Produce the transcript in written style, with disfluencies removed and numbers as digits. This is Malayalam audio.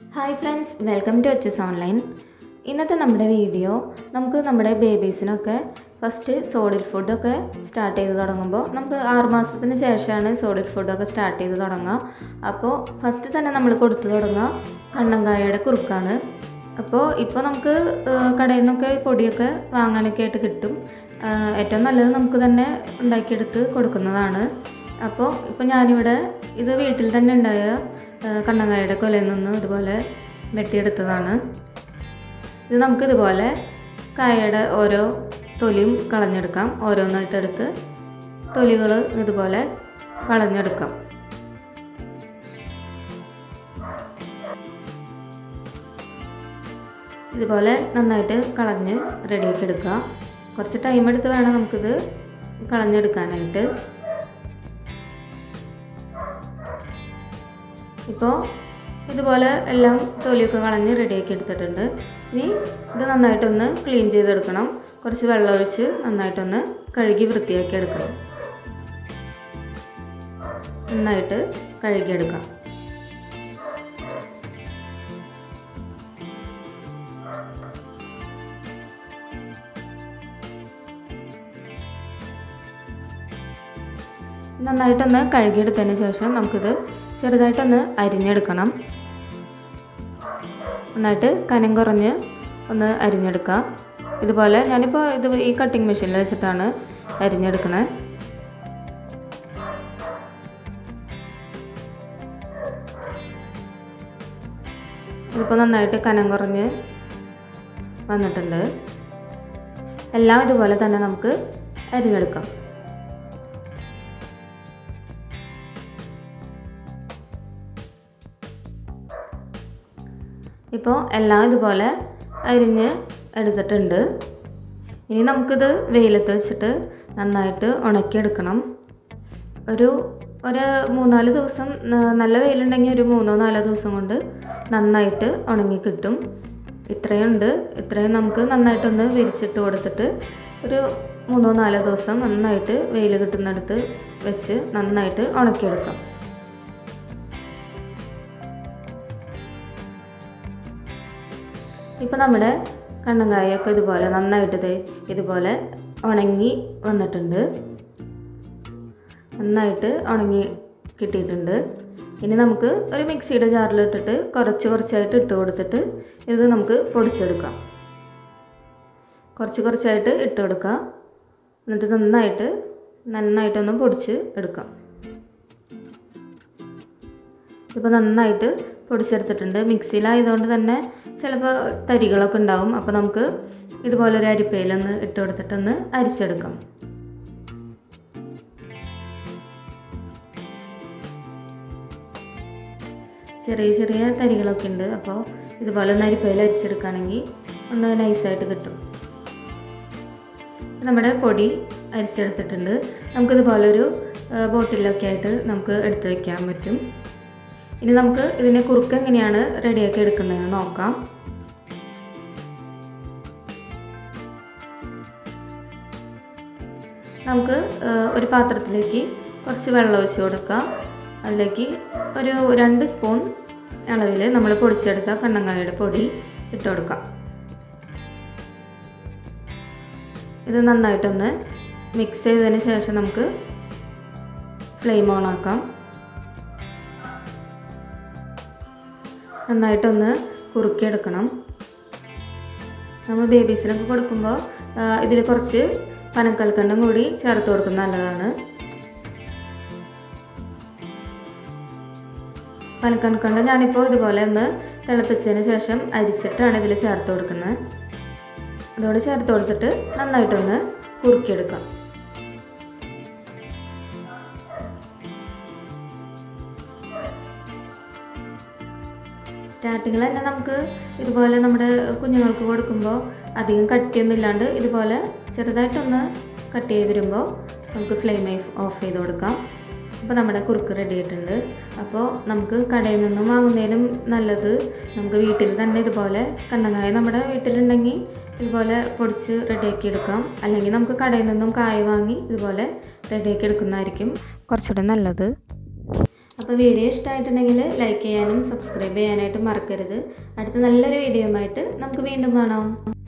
Hi friends, welcome to H online. ഇന്നത്തെ നമ്മുടെ വീഡിയോ നമുക്ക് നമ്മുടെ ബേബീസിനൊക്കെ ഫസ്റ്റ് സോളിഡ് ഫുഡൊക്കെ സ്റ്റാർട്ട് ചെയ്ത് തുടങ്ങുമ്പോൾ നമുക്ക് 6 മാസത്തിന് ശേഷമാണ് സോളിഡ് ഫുഡൊക്കെ സ്റ്റാർട്ട് ചെയ്ത് തുടങ്ങുക. അപ്പോൾ ഫസ്റ്റ് തന്നെ നമ്മൾ കൊടുത്തു തുടങ്ങുക കണ്ണങ്കായയുടെ കുറുക്കാണ്. അപ്പോൾ ഇപ്പോൾ നമുക്ക് കടയിൽ നിന്നൊക്കെ പൊടിയൊക്കെ വാങ്ങാനൊക്കെ ആയിട്ട് കിട്ടും. ഏറ്റവും നല്ലത് നമുക്ക് തന്നെ ഉണ്ടാക്കിയെടുത്ത് കൊടുക്കുന്നതാണ്. അപ്പോൾ ഇപ്പോൾ ഞാനിവിടെ ഇത് വീട്ടിൽ തന്നെ ഉണ്ടായ കണ്ണങ്കായയുടെ കൊലയിൽ നിന്ന് ഇതുപോലെ വെട്ടിയെടുത്തതാണ്. ഇത് നമുക്കിതുപോലെ കായയുടെ ഓരോ തൊലിയും കളഞ്ഞെടുക്കാം. ഓരോന്നായിട്ടെടുത്ത് തൊലികൾ ഇതുപോലെ കളഞ്ഞെടുക്കാം. ഇതുപോലെ നന്നായിട്ട് കളഞ്ഞ് റെഡിയാക്കി എടുക്കുക. കുറച്ച് ടൈം എടുത്ത് വേണം നമുക്കിത് കളഞ്ഞെടുക്കാനായിട്ട്. ഇപ്പോൾ ഇതുപോലെ എല്ലാം തൊലിയൊക്കെ കളഞ്ഞ് റെഡിയാക്കി എടുത്തിട്ടുണ്ട്. ഇനി ഇത് നന്നായിട്ടൊന്ന് ക്ലീൻ ചെയ്തെടുക്കണം. കുറച്ച് വെള്ളം ഒഴിച്ച് നന്നായിട്ടൊന്ന് കഴുകി വൃത്തിയാക്കി എടുക്കണം. നന്നായിട്ട് കഴുകിയെടുക്കാം. നന്നായിട്ടൊന്ന് കഴുകിയെടുത്തതിന് ശേഷം നമുക്കിത് ചെറുതായിട്ടൊന്ന് അരിഞ്ഞെടുക്കണം. നന്നായിട്ട് കനം കുറഞ്ഞ് ഒന്ന് അരിഞ്ഞെടുക്കുക. ഇതുപോലെ ഞാനിപ്പോൾ ഈ കട്ടിംഗ് മെഷീനിൽ വെച്ചിട്ടാണ് അരിഞ്ഞെടുക്കണത്. ഇതിപ്പോൾ നന്നായിട്ട് കനം കുറഞ്ഞ് വന്നിട്ടുണ്ട്. എല്ലാം ഇതുപോലെ തന്നെ നമുക്ക് അരിഞ്ഞെടുക്കാം. ഇപ്പോൾ എല്ലാം ഇതുപോലെ അരിഞ്ഞ് എടുത്തിട്ടുണ്ട്. ഇനി നമുക്കിത് വെയിലത്ത് വെച്ചിട്ട് നന്നായിട്ട് ഉണക്കിയെടുക്കണം. ഒരു 3-4 ദിവസം, നല്ല വെയിലുണ്ടെങ്കിൽ ഒരു 3-4 ദിവസം കൊണ്ട് നന്നായിട്ട് ഉണങ്ങി കിട്ടും. ഇത്രയും നമുക്ക് നന്നായിട്ടൊന്ന് വിരിച്ചിട്ട് കൊടുത്തിട്ട് ഒരു 3-4 ദിവസം നന്നായിട്ട് വെയിൽ കിട്ടുന്നിടത്ത് വെച്ച് നന്നായിട്ട് ഉണക്കിയെടുക്കാം. ഇപ്പോൾ നമ്മുടെ കണ്ണങ്കായൊക്കെ ഇതുപോലെ നന്നായിട്ട് ഇതുപോലെ ഉണങ്ങി വന്നിട്ടുണ്ട്. നന്നായിട്ട് ഉണങ്ങി കിട്ടിയിട്ടുണ്ട്. ഇനി നമുക്ക് ഒരു മിക്സിയുടെ ജാറിലിട്ടിട്ട് കുറച്ചായിട്ട് ഇട്ട് കൊടുത്തിട്ട് ഇത് നമുക്ക് പൊടിച്ചെടുക്കാം. കുറച്ചായിട്ട് ഇട്ട് കൊടുക്കുക. എന്നിട്ട് നന്നായിട്ടൊന്ന് പൊടിച്ച് എടുക്കാം. ഇപ്പോൾ നന്നായിട്ട് പൊടിച്ചെടുത്തിട്ടുണ്ട്. മിക്സിയിലായതുകൊണ്ട് തന്നെ ചിലപ്പോൾ തരികളൊക്കെ ഉണ്ടാവും. അപ്പോൾ നമുക്ക് ഇതുപോലൊരു അരിപ്പയിലൊന്ന് ഇട്ട് കൊടുത്തിട്ടൊന്ന് അരിച്ചെടുക്കാം. ചെറിയ തരികളൊക്കെ ഉണ്ട്. അപ്പോൾ ഇതുപോലെ ഒന്ന് അരിപ്പയിൽ അരിച്ചെടുക്കുകയാണെങ്കിൽ ഒന്ന് നൈസായിട്ട് കിട്ടും. നമ്മുടെ പൊടി അരിച്ചെടുത്തിട്ടുണ്ട്. നമുക്കിതുപോലൊരു ബോട്ടിലൊക്കെ ആയിട്ട് നമുക്ക് എടുത്തു വയ്ക്കാൻ പറ്റും. ഇനി നമുക്ക് ഇതിൻ്റെ കുറുക്ക് എങ്ങനെയാണ് റെഡിയാക്കി എടുക്കുന്നതെന്ന് നോക്കാം. നമുക്ക് ഒരു പാത്രത്തിലേക്ക് കുറച്ച് വെള്ളം ഒഴിച്ച് കൊടുക്കാം. അതിലേക്ക് ഒരു 2 സ്പൂൺ അളവിൽ നമ്മൾ പൊടിച്ചെടുത്ത കണ്ണങ്കായയുടെ പൊടി ഇട്ട് കൊടുക്കാം. ഇത് നന്നായിട്ടൊന്ന് മിക്സ് ചെയ്തതിന് ശേഷം നമുക്ക് ഫ്ലെയിം ഓൺ ആക്കാം. നന്നായിട്ടൊന്ന് കുറുക്കിയെടുക്കണം. നമ്മൾ ബേബീസിനൊക്കെ കൊടുക്കുമ്പോൾ ഇതിൽ കുറച്ച് പനക്കൽക്കണ്ടം കൂടി ചേർത്ത് കൊടുക്കുന്നത് നല്ലതാണ്. പനക്കൽക്കണ്ടം ഞാനിപ്പോൾ ഇതുപോലെ ഒന്ന് തിളപ്പിച്ചതിന് ശേഷം അരിച്ചിട്ടാണ് ഇതിൽ ചേർത്ത് കൊടുക്കുന്നത്. അതോടെ ചേർത്ത് കൊടുത്തിട്ട് നന്നായിട്ടൊന്ന് കുറുക്കിയെടുക്കാം. സ്റ്റാർട്ടിങ്ങിൽ തന്നെ നമുക്ക് ഇതുപോലെ നമ്മുടെ കുഞ്ഞുങ്ങൾക്ക് കൊടുക്കുമ്പോൾ അധികം കട്ടിയൊന്നും ഇല്ലാണ്ട് ഇതുപോലെ ചെറുതായിട്ടൊന്ന് കട്ട് ചെയ്ത് വരുമ്പോൾ നമുക്ക് ഫ്ലെയിം ഓഫ് ചെയ്ത് കൊടുക്കാം. അപ്പോൾ നമ്മുടെ കുറുക്ക് റെഡി ആയിട്ടുണ്ട്. അപ്പോൾ നമുക്ക് കടയിൽ നിന്നും വാങ്ങുന്നതിലും നല്ലത് നമുക്ക് വീട്ടിൽ തന്നെ ഇതുപോലെ കണ്ണങ്കായ നമ്മുടെ വീട്ടിലുണ്ടെങ്കിൽ ഇതുപോലെ പൊടിച്ച് റെഡിയാക്കി എടുക്കാം. അല്ലെങ്കിൽ നമുക്ക് കടയിൽ നിന്നും കായ വാങ്ങി ഇതുപോലെ റെഡിയാക്കി എടുക്കുന്നതായിരിക്കും കുറച്ചുകൂടെ നല്ലത്. അപ്പോൾ അപ്പോൾ വീഡിയോ ഇഷ്ടമായിട്ടുണ്ടെങ്കിൽ ലൈക്ക് ചെയ്യാനും സബ്സ്ക്രൈബ് ചെയ്യാനായിട്ട് മറക്കരുത്. അടുത്ത നല്ലൊരു വീഡിയോ ആയിട്ട് നമുക്ക് വീണ്ടും കാണാം.